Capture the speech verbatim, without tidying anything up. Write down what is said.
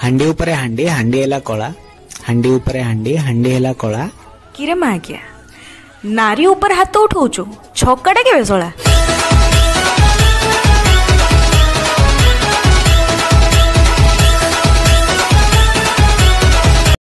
हांडी उपरे हांडी हांडी हैला कला हांडी उपरे हांडी हांडी हैला कला किरे मागिया नारी ऊपर हाथ उठाऊचु छक्का टा केबे सला।